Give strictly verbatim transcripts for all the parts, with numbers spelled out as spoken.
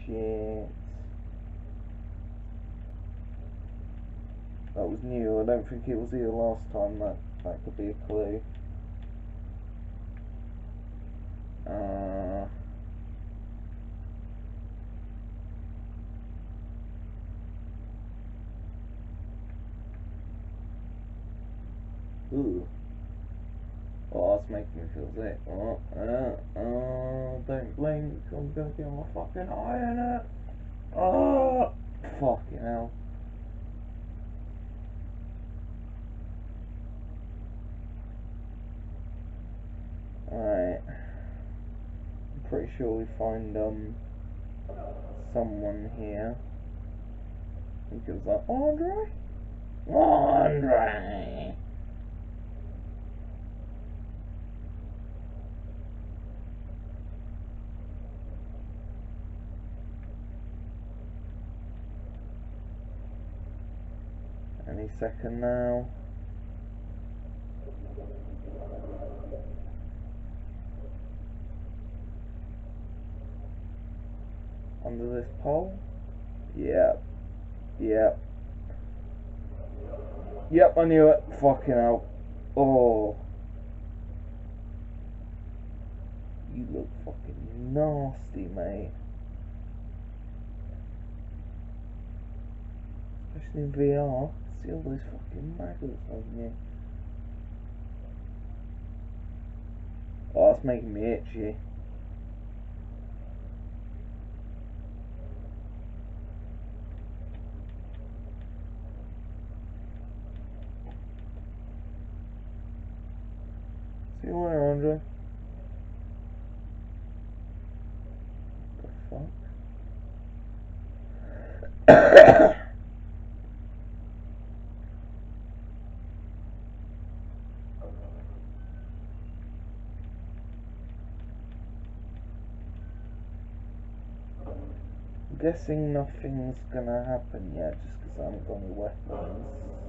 shit. That was new. I don't think it was here last time. That that could be a clue. Uh, ooh. Oh, that's making me feel sick. Oh, uh, oh, don't blink. I'm gonna get my fucking eye in it. Oh, fucking hell. Alright. I'm pretty sure we find, um, someone here. I think it was like, Andre? Andre! Any second now. Under this pole? Yep. Yep. Yep, I knew it. Fucking hell. Oh. You look fucking nasty, mate. Especially in V R. See all those fucking maggots on you. Oh, that's making me itchy. See you later, Andre. The fuck? I'm guessing nothing's gonna happen yet just because I haven't got any weapons.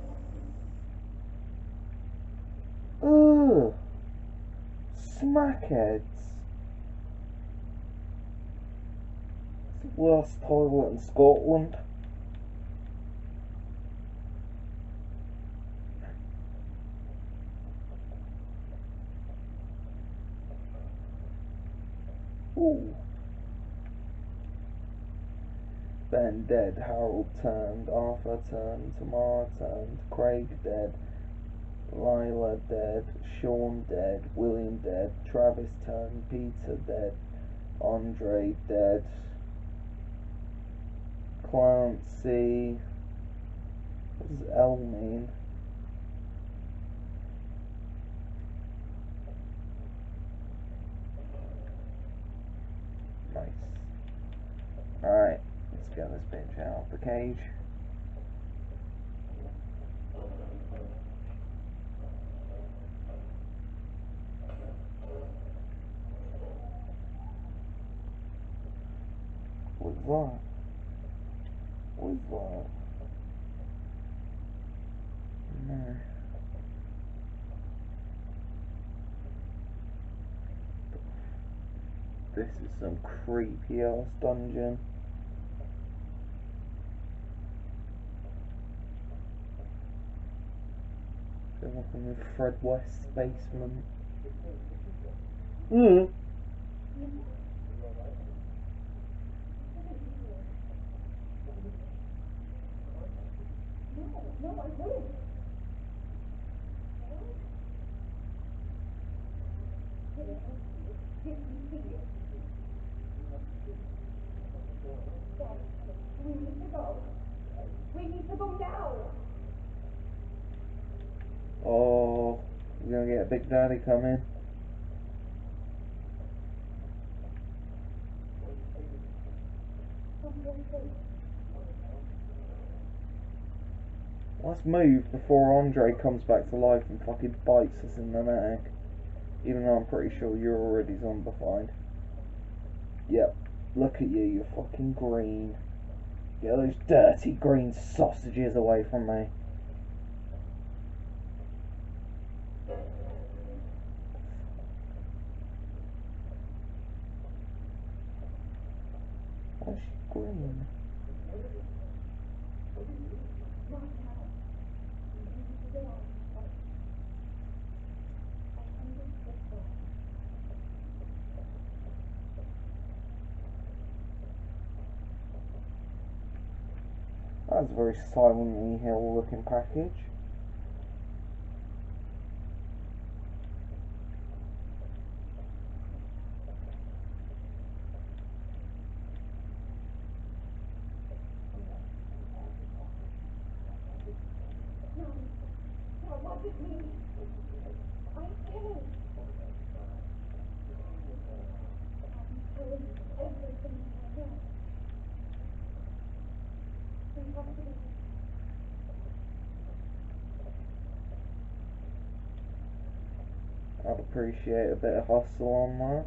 Ugh! Smackheads! It's the worst toilet in Scotland. Ooh. Ben dead, Harold turned, Arthur turned, Tamara turned, Craig dead, Lila dead, Sean dead, William dead, Travis turned, Peter dead, Andre dead, Clancy, what does L mean? Nice. Alright, let's get this bitch out of the cage. What's that? What's that? No. This is some creepy ass dungeon. Feel like I'm in Fred West's basement. Mm. No, I wouldn't. We need to go. We need to go now. Oh, we're gonna get Big Daddy coming. Let's move before Andre comes back to life and fucking bites us in the neck. Even though I'm pretty sure you're already zombified. Yep. Look at you, you're fucking green. Get those dirty green sausages away from me. Why is she green? That's a very Silent Hill looking package. I'd appreciate a bit of hustle on that.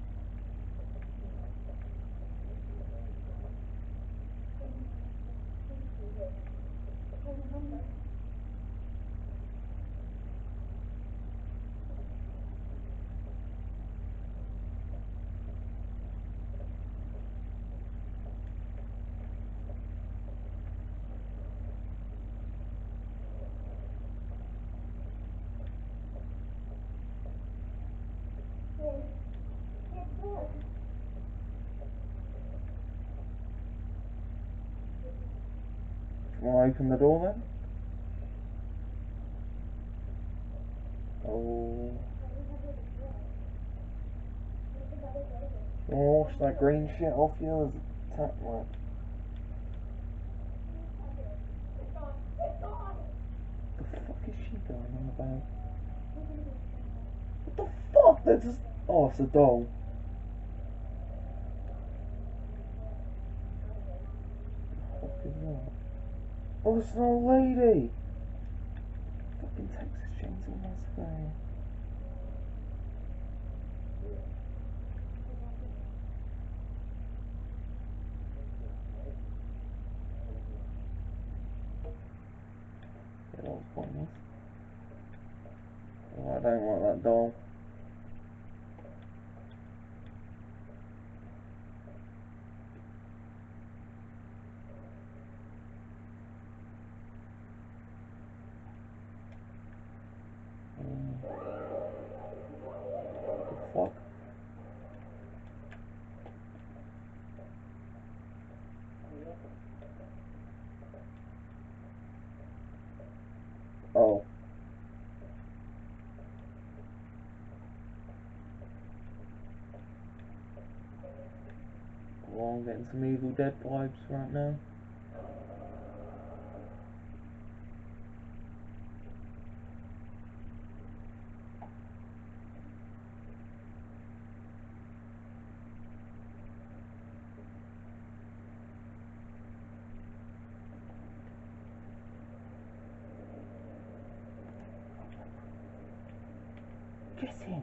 Do you want to open the door then? Oh. You want to wash that green shit off you as a tap mark? What the fuck is she going on about? What the fuck? They're just... Oh, it's a doll. What the fuck is that? Oh, it's an old lady! Fucking Texas Chainsaw Massacre. Yeah, that was pointless. Oh, I don't want that doll. Um, the fuck? Oh. Well, I'm getting some Evil Dead vibes right now. Get in!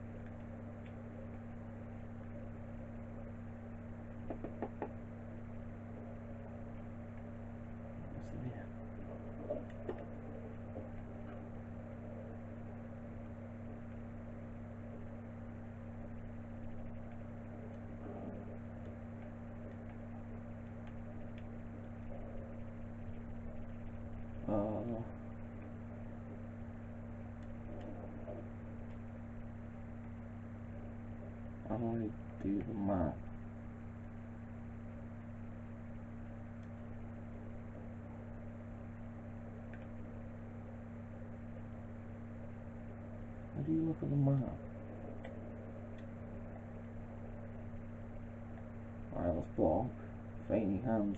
Uh, how do I do the math? How do you look at the map? Alright, let's block. Veiny hands.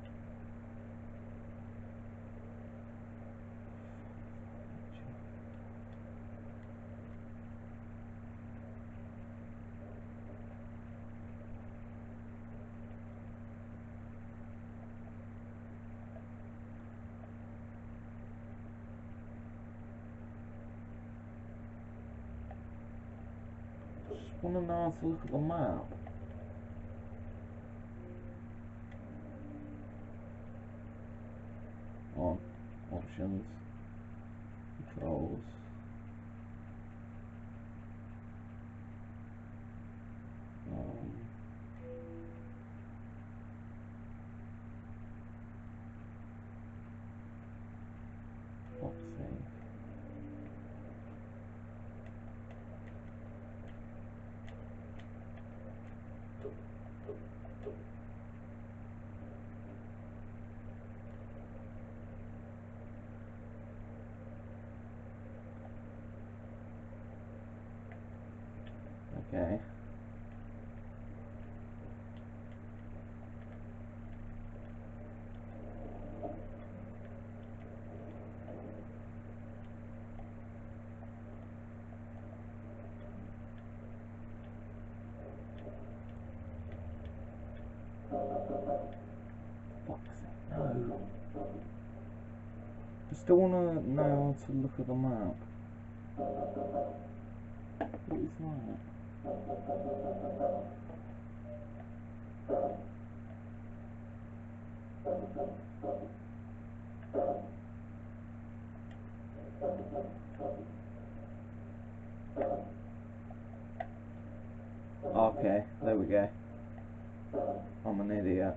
I want to know how to look at the map. On options, controls. Um, Fuck's sake, no. I still wanna know how to look at the map. What is that? Okay, there we go. I'm an idiot.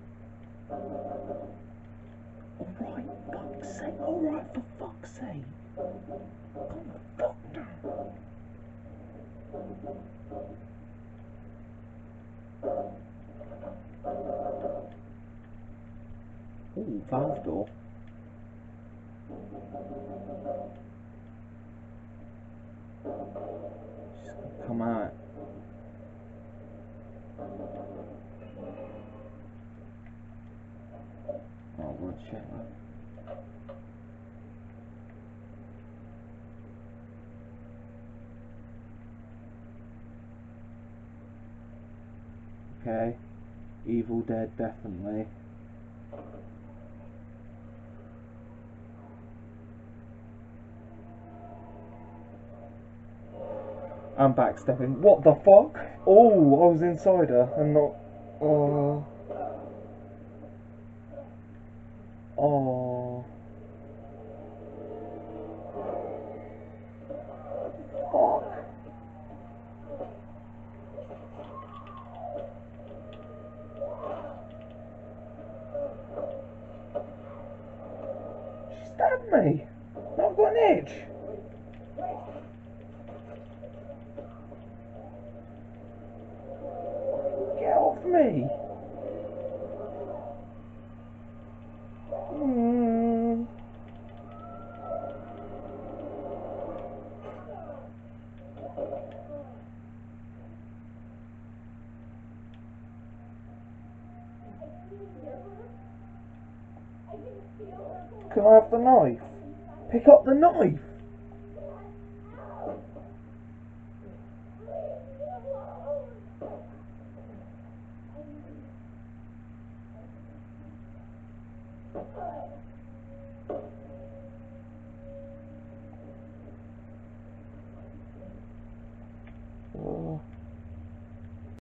Alright, fuck's sake, alright, for fuck's sake. Calm the fuck down. Ooh, valve door. Just come out. Oh, we'll check that. Okay. Evil Dead, definitely. I'm backstepping. What the fuck? Oh, I was inside her and not. Oh. Oh. Fuck. She stabbed me. I've got an itch. Get off me. Mm. Can I have the knife? Pick up the knife.